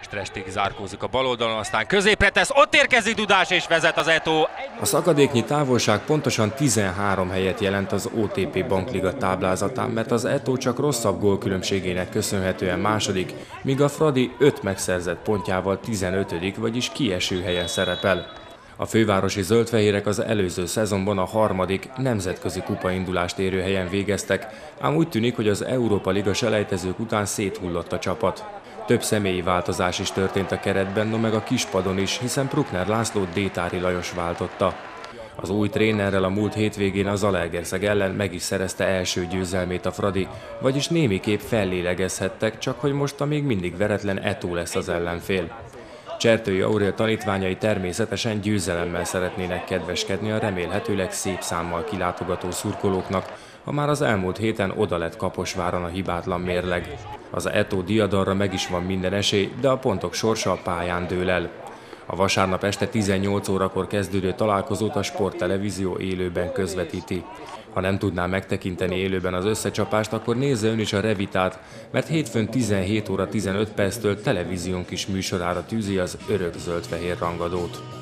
Trestig zárkózik a bal oldalon, aztán középre tesz, ott érkezik Dudás és vezet az Eto. A szakadéknyi távolság pontosan 13 helyet jelent az OTP Bankliga táblázatán, mert az Eto csak rosszabb gólkülönbségének köszönhetően második, míg a Fradi 5 megszerzett pontjával 15., vagyis kieső helyen szerepel. A fővárosi zöldfehérek az előző szezonban a harmadik nemzetközi kupaindulást érő helyen végeztek, ám úgy tűnik, hogy az Európa Liga selejtezők után széthullott a csapat. Több személyi változás is történt a keretben, no meg a kispadon is, hiszen Bruckner Lászlót Détári Lajos váltotta. Az új trénerrel a múlt hétvégén a Zalaegerszeg ellen meg is szerezte első győzelmét a Fradi, vagyis némiképp fellélegezhettek, csak hogy most a még mindig veretlen Eto lesz az ellenfél. Csertői Aurél tanítványai természetesen győzelemmel szeretnének kedveskedni a remélhetőleg szép számmal kilátogató szurkolóknak, ha már az elmúlt héten oda lett Kaposváron a hibátlan mérleg. Az Eto diadalra meg is van minden esély, de a pontok sorsa a pályán dől el. A vasárnap este 18 órakor kezdődő találkozót a Sport Televízió élőben közvetíti. Ha nem tudná megtekinteni élőben az összecsapást, akkor nézze ön is a Revitát, mert hétfőn 17 óra 15 perctől televíziónk is műsorára tűzi az örök zöld-fehér rangadót.